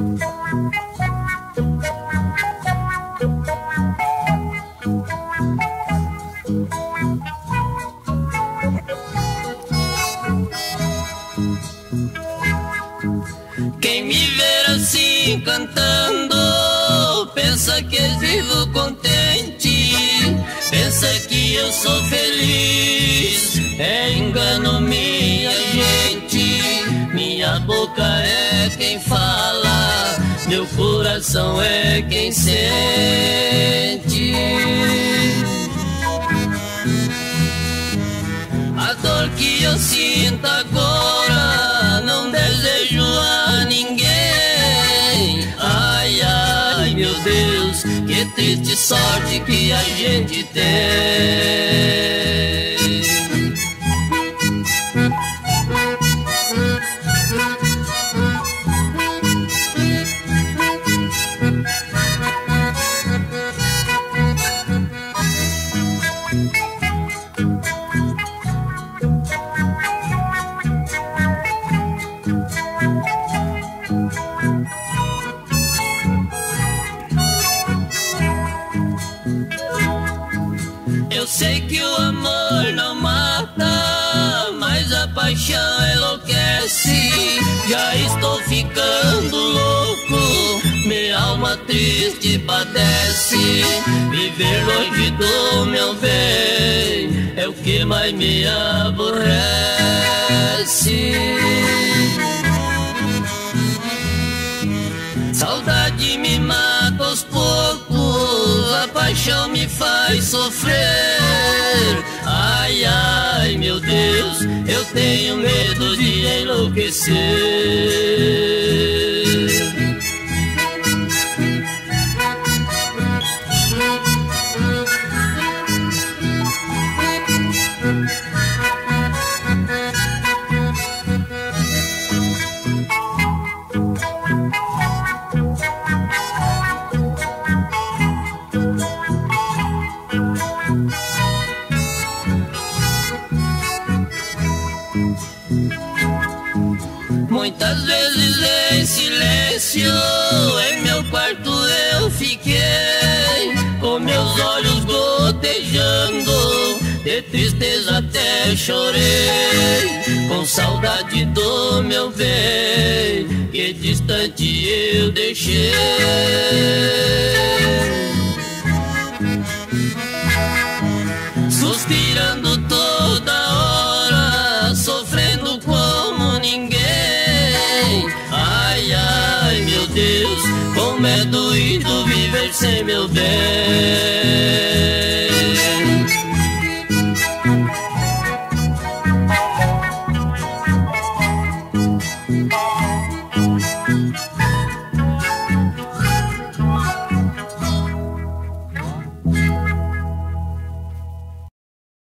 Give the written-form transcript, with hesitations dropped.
Quem me ver assim cantando pensa que eu vivo contente, pensa que eu sou feliz. É engano, minha gente. Minha boca é quem fala, meu coração é quem sente. A dor que eu sinto agora não desejo a ninguém. Ai, ai, meu Deus, que triste sorte que a gente tem. Eu sei que o amor não mata, mas a paixão enlouquece. Já estou ficando louco, minha alma triste padece. Viver longe do meu bem é o que mais me aborrece. Saudade me mata aos poucos, a paixão me faz sofrer. Ai, ai, meu Deus, eu tenho medo de enlouquecer. Muitas vezes em silêncio em meu quarto eu fiquei, com meus olhos gotejando, de tristeza até chorei, com saudade do meu bem, que distante eu deixei. Suspirando toda hora, sofrendo como ninguém. Ai, ai, meu Deus, como é doído viver sem meu bem.